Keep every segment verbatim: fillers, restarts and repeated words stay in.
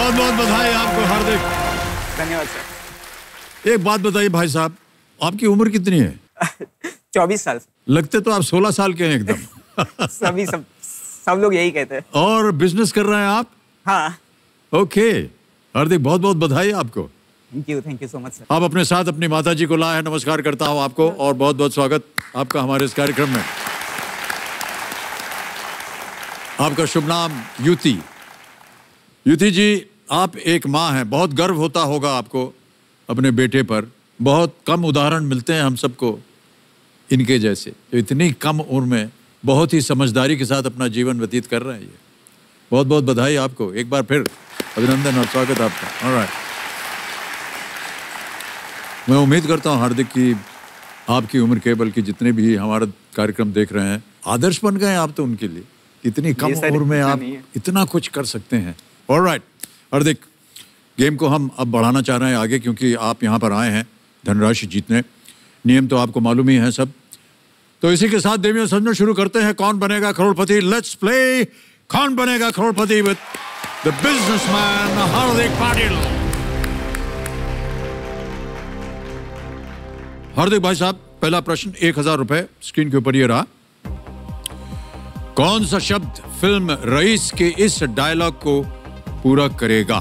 बहुत बहुत बधाई आपको हार्दिक। धन्यवाद सर। एक बात बताइए भाई साहब, आपकी उम्र कितनी है? चौबीस साल। लगते तो आप सोलह साल के हैं एकदम। सभी सब सब लोग यही कहते हैं। और बिजनेस कर रहे हैं आप? हाँ। ओके हार्दिक, बहुत बहुत बधाई आपको। Thank you thank you so much sir. आप अपने साथ अपनी माता जी को लाए हैं। नमस्कार करता हूँ आपको और बहुत बहुत स्वागत आपका हमारे इस कार्यक्रम में। आपका शुभ नाम युति। युति जी, आप एक माँ हैं, बहुत गर्व होता होगा आपको अपने बेटे पर। बहुत कम उदाहरण मिलते हैं हम सबको इनके जैसे, तो इतनी कम उम्र में बहुत ही समझदारी के साथ अपना जीवन व्यतीत कर रहे हैं। ये बहुत बहुत बधाई आपको, एक बार फिर अभिनंदन और स्वागत आपका। ऑलराइट, मैं उम्मीद करता हूँ हार्दिक कि आपकी उम्र के बल्कि जितने भी हमारा कार्यक्रम देख रहे हैं आदर्श बन गए आप तो उनके लिए। इतनी कम उम्र में आप इतना कुछ कर सकते हैं। ऑलराइट हार्दिक, गेम को हम अब बढ़ाना चाह रहे हैं आगे, क्योंकि आप यहाँ पर आए हैं धनराशि जीतने। नियम तो आपको मालूम ही है सब। तो इसी के साथ देवियों सज्जनों शुरू करते हैं कौन बनेगा करोड़पति। Let's play Kaun Banega Crorepati with the businessman Hardik Patil. Hardik भाई साहब, पहला प्रश्न एक हजार रुपए स्क्रीन के ऊपर ये रहा। कौन सा शब्द फिल्म रईस के इस डायलॉग को पूरा करेगा?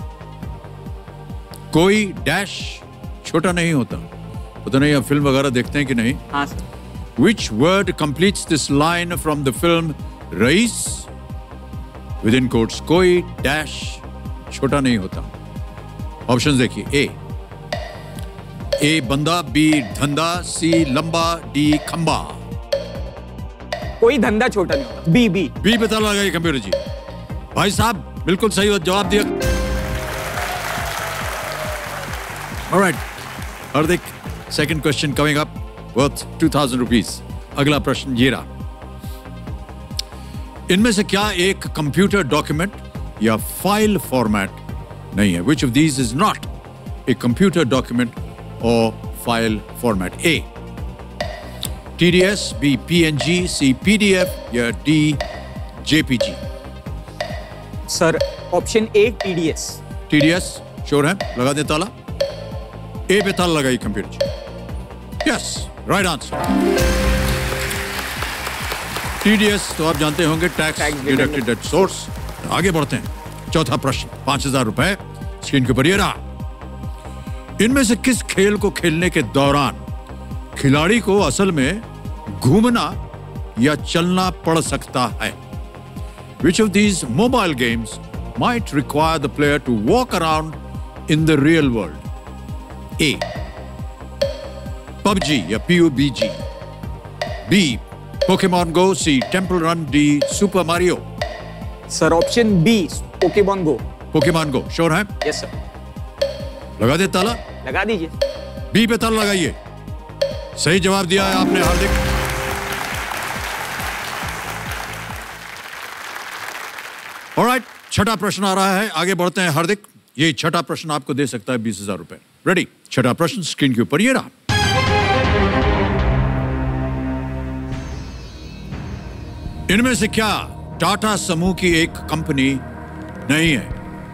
कोई डैश छोटा नहीं होता। पता नहीं आप फिल्म वगैरह देखते हैं कि नहीं? हाँ sir. Which word completes this line from the film Raees? Within quotes, कोई डैश छोटा नहीं होता। ऑप्शन देखिए। ए ए बंदा, बी धंधा, सी लंबा, डी खंबा। कोई धंधा छोटा नहीं होता। बी बी बी पता लगाइए कंप्यूटर जी। भाई साहब बिल्कुल सही जवाब दिया। Alright Hardik, second question coming up worth two thousand rupees. अगला प्रश्न ये रहा। इनमें से क्या एक कंप्यूटर डॉक्यूमेंट या फाइल फॉर्मेट नहीं है? Which of these is not a computer document और file format? A T D S, B P N G, C P D F या D J P G? Sir option A T D S. T D S sure है? लगा दे ताला। A पे ताला लगाई computer ji. Yes, right answer. T D S तो आप जानते होंगे, टैक्स डिडक्टेड एट सोर्स। आगे बढ़ते हैं। चौथा प्रश्न पांच हजार रुपए स्क्रीन के ऊपर ये रहा। इनमें से किस खेल को खेलने के दौरान खिलाड़ी को असल में घूमना या चलना पड़ सकता है? Which of these mobile games might require the player to walk around in the real world? A PUBG या P U B G, B Pokemon Go, C Temple Run, D Super Mario? Sir option B Pokemon Go. Pokemon Go sure है? Yes sir. लगा दे ताला। लगा दीजिए। B पे ताला लगाइए। सही जवाब दिया है आपने हार्दिक। ऑलराइट, छठा प्रश्न आ रहा है, आगे बढ़ते हैं हार्दिक। ये छठा प्रश्न आपको दे सकता है बीस हजार रुपए। रेडी? छठा प्रश्न स्क्रीन के ऊपर ये रहा। इनमें से क्या टाटा समूह की एक कंपनी नहीं है?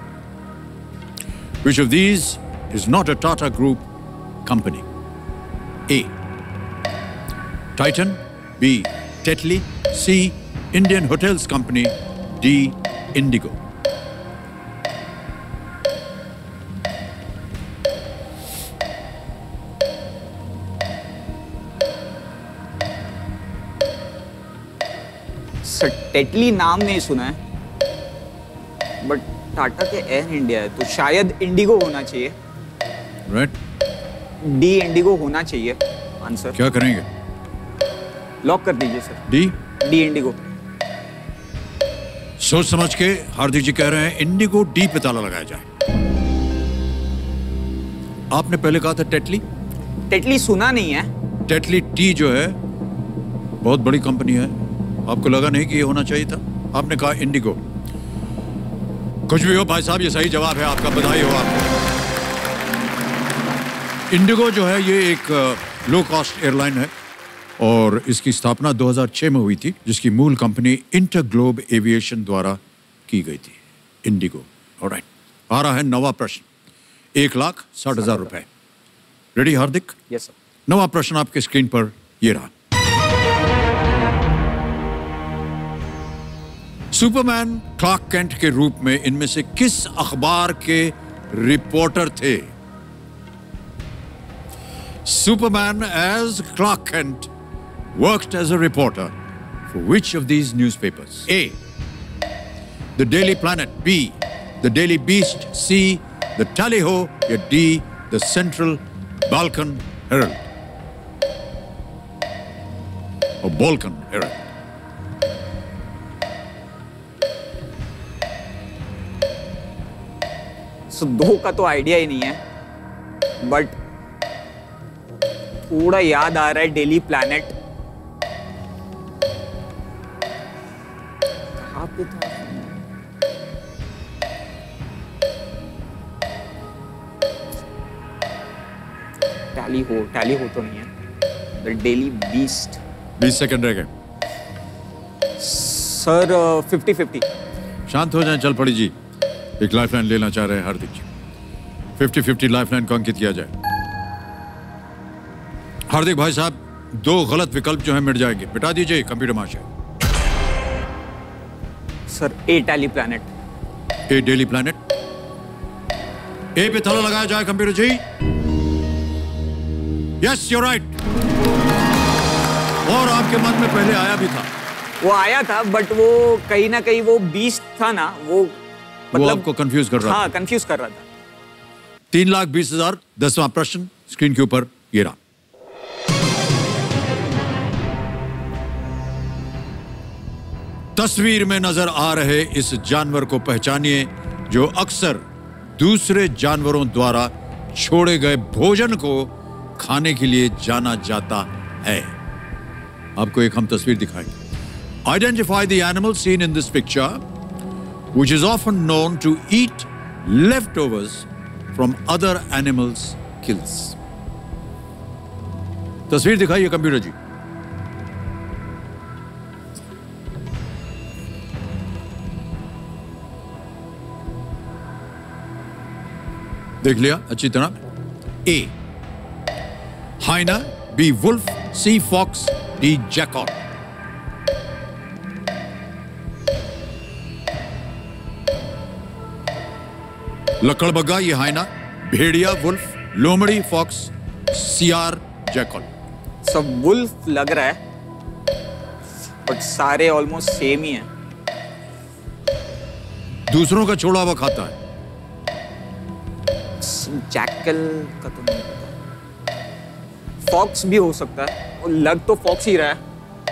Which of these is not a Tata Group company? A Titan, B Tetley, C Indian Hotels Company, D Indigo? Sir Tetley नाम नहीं सुना है, बट टाटा के एयर इंडिया है तो शायद इंडिगो होना चाहिए। राइट, डी इंडिगो होना चाहिए आंसर। क्या करेंगे? लॉक कर दीजिए सर। D D Indigo. सोच समझ के हार्दिक जी कह रहे हैं इंडिगो। डी पे ताला लगाया जाए। आपने पहले कहा था टेटली। टेटली सुना नहीं है। टेटली टी जो है बहुत बड़ी कंपनी है, आपको लगा नहीं कि ये होना चाहिए था? आपने कहा इंडिगो। कुछ भी हो भाई साहब, ये सही जवाब है आपका, बधाई हो आपको। इंडिगो जो है ये एक लो कॉस्ट एयरलाइन है और इसकी स्थापना दो हज़ार छह में हुई थी, जिसकी मूल कंपनी इंटरग्लोब एविएशन द्वारा की गई थी। इंडिगो। ऑलराइट, आ रहा है नवा प्रश्न, एक लाख साठ हजार रुपए। रेडी हार्दिक? Yes sir. नवा प्रश्न आपके स्क्रीन पर ये रहा। सुपरमैन क्लार्क केंट के रूप में इनमें से किस अखबार के रिपोर्टर थे? Superman as Clark Kent worked as a reporter for which of these newspapers? A the Daily Planet, B the Daily Beast, C the Tally Ho, या D the Central Balkan Herald और Balkan Herald? सो दो का तो idea ही नहीं है, but थोड़ा याद आ रहा है डेली प्लैनेट। कहाँ पे था? टैली हो, टैली हो तो नहीं है। The Daily Beast. बीस सेकंड रह गए सर। Fifty fifty. शांत हो जाएं, चल पड़ी जी। एक लाइफलाइन लेना चाह रहे हैं Hardik ji. Fifty fifty lifeline को अंकित किया जाए। हार्दिक भाई साहब, दो गलत विकल्प जो है मिट जाएंगे, मिटा दीजिए computer master. Sir A Tally Planet. A Daily Planet. A पे थला लगाया जाए computer ji. Yes you right. और आपके मन में पहले आया भी था? वो आया था, बट वो कहीं ना कहीं वो बीस्ट था ना, वो मतलब वो आपको कंफ्यूज कर रहा हाँ, था। कंफ्यूज कर रहा था। तीन लाख बीस हजार। दसवां प्रश्न स्क्रीन के ऊपर ये रहा। तस्वीर में नजर आ रहे इस जानवर को पहचानिए जो अक्सर दूसरे जानवरों द्वारा छोड़े गए भोजन को खाने के लिए जाना जाता है। आपको एक हम तस्वीर दिखाएंगे। Identify the animal seen in this picture which is often known to eat leftovers from other animals' kills. तस्वीर दिखाइए कंप्यूटर जी। देख लिया अच्छी तरह? A hyena, B wolf, C fox, D jackal. लकड़बग्गा ये हाइना, भेड़िया वुल्फ, लोमड़ी फॉक्स, सियार जैकल। सब वुल्फ लग रहा है, बट सारे ऑलमोस्ट सेम ही हैं। दूसरों का छोड़ा हुआ खाता है। जैकल का तो नहीं पता। फॉक्स भी हो सकता है, और लग तो फॉक्स ही रहा है।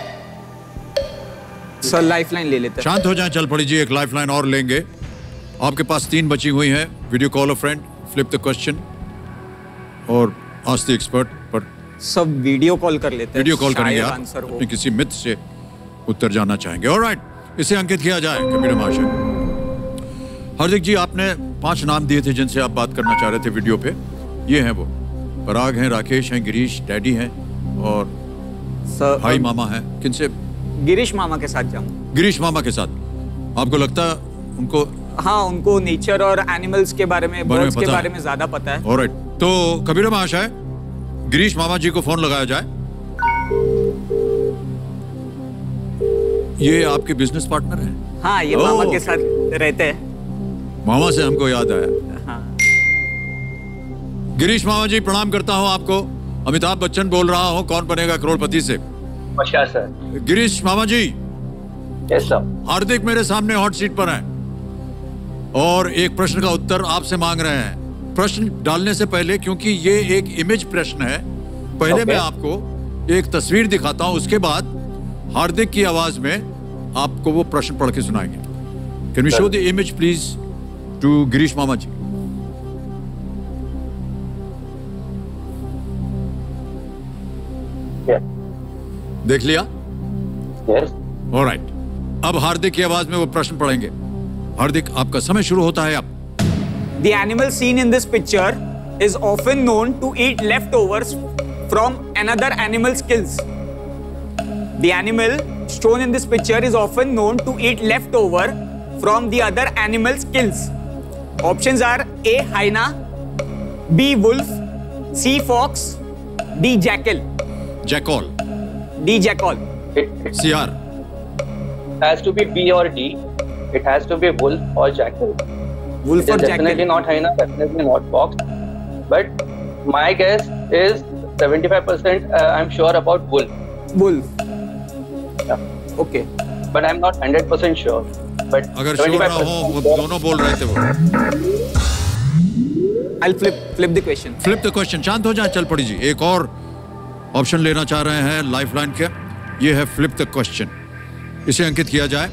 सर लाइफलाइन ले लेते हैं। शांत हो जाएं, चल पड़ी जी। एक लाइफलाइन और लेंगे। आपके पास तीन बची हुई हैं। Video call a friend, flip the question और आस्क द एक्सपर्ट। पर सब वीडियो कॉल कर लेते हैं। वीडियो कॉल करेंगे आप, आंसर हो। अपने किसी मिथ से उत्तर जानना चाहेंगे। ऑलराइट, इसे अंकित किया जाए कंप्यूटर मास्टर। हार्दिक जी, आपने पांच नाम दिए थे जिनसे आप बात करना चाह रहे थे वीडियो पे। ये हैं वो, पराग हैं, राकेश हैं, गिरीश डैडी हैं और सर भाई मामा हैं। किनसे? गिरीश मामा के साथ जाऊँ। गिरीश मामा के साथ। आपको लगता है उनको? हाँ, उनको नेचर और एनिमल्स के बारे में, बारे में बर्ड्स के पता बारे है। में ज्यादा पता है। ऑलराइट, तो कबीर महाशय, गिरीश मामा जी को फोन लगाया जाए। ये आपके बिजनेस पार्टनर हैं? हाँ, ये मामा के साथ रहते हैं। मामा से हमको याद आया। हाँ। गिरीश मामा जी, प्रणाम करता हूँ आपको। अमिताभ बच्चन बोल रहा हूँ कौन बनेगा करोड़पति से। नमस्कार सर। गिरीश मामा जी, यस सर। हार्दिक मेरे सामने हॉट सीट पर है और एक प्रश्न का उत्तर आपसे मांग रहे हैं। प्रश्न डालने से पहले, क्योंकि ये एक इमेज प्रश्न है, पहले okay. मैं आपको एक तस्वीर दिखाता हूं, उसके बाद हार्दिक की आवाज में आपको वो प्रश्न पढ़ के सुनाएंगे। Can we show the image please to Girish मामा जी? yes. देख लिया? yes. ऑलराइट, अब हार्दिक की आवाज में वो प्रश्न पढ़ेंगे। हार्दिक, आपका समय शुरू होता है अब। The animal seen in this picture is often known to eat leftovers from another animal's kills. The animal shown in this picture is often known to eat leftover from the other animal's kills. Options are A. Hyena, B. Wolf, C. Fox, D. Jackal. Jackal. D. Jackal. It, it सियार. has to be B or D. It has to be wolf or jackal. Wolf It or is definitely jackal. not hyena, definitely not fox. But my guess is seventy-five percent uh, I'm sure about wolf. Wolf. Yeah. Okay. But I'm not one hundred percent sure. But अगर sure ना हो, वो seventy-five percent दोनों बोल रहे थे वो. I'll flip flip the question. Flip the question. शांत हो जाए, चल पड़ी जी. एक और ऑप्शन लेना चाह रहे हैं लाइफलाइन के. ये है फ्लिप द क्वेश्चन. इसे अंकित किया जाए.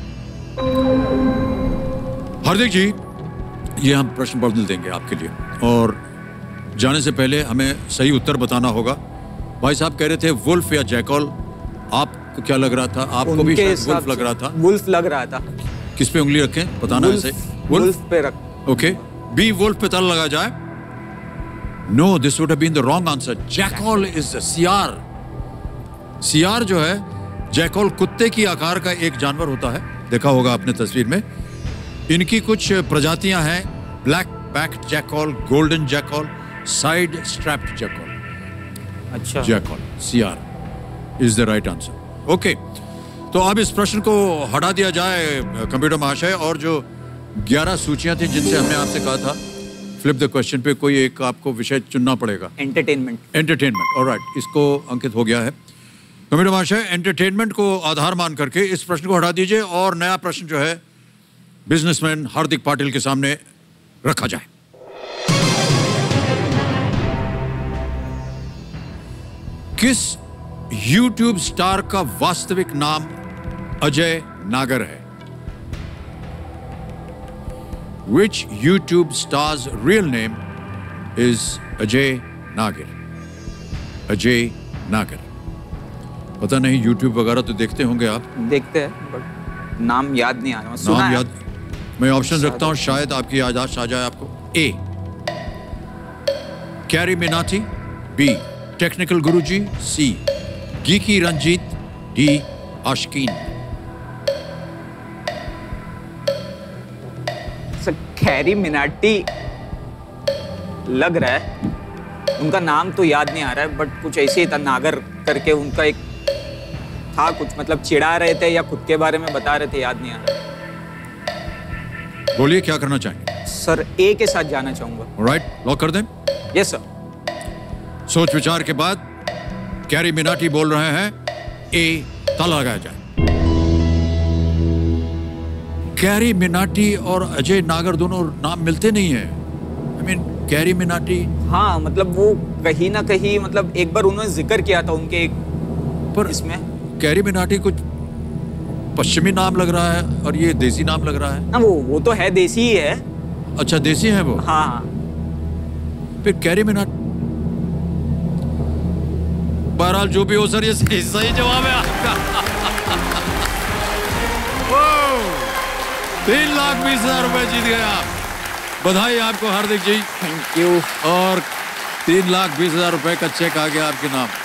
हार्दिक जी, ये हम प्रश्न बदल देंगे आपके लिए, और जाने से पहले हमें सही उत्तर बताना होगा. भाई साहब कह रहे थे वुल्फ या जैकल. आपको क्या लग रहा था? आपको भी शायद वुल्फ लग रहा था. वुल्फ लग रहा था. किस पे उंगली रखें, बताना है. वुल्फ पे रख. ओके, बी वुल्फ पे ताला लगा जाए. No, this would have been the wrong answer. Jackal is सियार. सियार जो है, जैकल कुत्ते की आकार का एक जानवर होता है. देखा होगा आपने तस्वीर में. इनकी कुछ प्रजातियां हैं. Black backed jackal, golden jackal, side striped jackal. अच्छा. जैकल, सियार is the right answer. Okay, तो अब इस प्रश्न को हटा दिया जाए कंप्यूटर महाशय, और जो ग्यारह सूचियां थी जिनसे हमने आपसे कहा था फ्लिप द क्वेश्चन पे कोई एक आपको विषय चुनना पड़ेगा. एंटरटेनमेंट. एंटरटेनमेंट. ऑलराइट, इसको अंकित हो गया है. कंप्यूटर महाशय, एंटरटेनमेंट को आधार मान करके इस प्रश्न को हटा दीजिए, और नया प्रश्न जो है बिजनेसमैन हार्दिक पाटिल के सामने रखा जाए. किस यूट्यूब स्टार का वास्तविक नाम अजय नागर है? Which YouTube star's real name is Ajay Nagar? Ajay नागर. पता नहीं, यूट्यूब वगैरह तो देखते होंगे आप. देखते हैं, बट नाम याद नहीं आ रहा. सुना नाम है. याद. मैं ऑप्शन रखता हूं, शायद आपकी याददाश्त आ जाए आपको. A Carry Minati, B Technical Guruji, C Geeky Ranjit, D Aashqeen. Carry Minati लग रहा है. उनका नाम तो याद नहीं आ रहा है, बट कुछ ऐसे ही था. नागर करके उनका एक था कुछ, मतलब चिढ़ा रहे थे या खुद के बारे में बता रहे थे, याद नहीं आ रहा. बोलिए, क्या करना चाहेंगे? सर, ए के साथ जाना चाहूंगा. राइट, लॉक कर दें. Yes sir. सोच विचार के बाद कैरी मिनाटी बोल रहे हैं ए, ताला लगाया जाए. कैरी मिनाटी और अजय नागर दोनों नाम मिलते नहीं है. I mean Carry Minati. हाँ, मतलब वो कहीं ना कहीं, मतलब एक बार उन्होंने जिक्र किया था उनके एक पर इसमें. कैरी मिनाटी कुछ पश्चिमी नाम लग रहा है, और ये देसी नाम लग रहा है. ना, वो वो तो है, देसी ही है. अच्छा, देसी है वो. हाँ हाँ. फिर कैरी मिनाटी. बहरहाल जो भी हो सर, ये सही, सही जवाब है आपका. तीन लाख बीस हजार रुपए जीत गए आप. बधाई आपको हार्दिक जी. Thank you. और तीन लाख बीस हजार रुपए का चेक आ गया आपके नाम.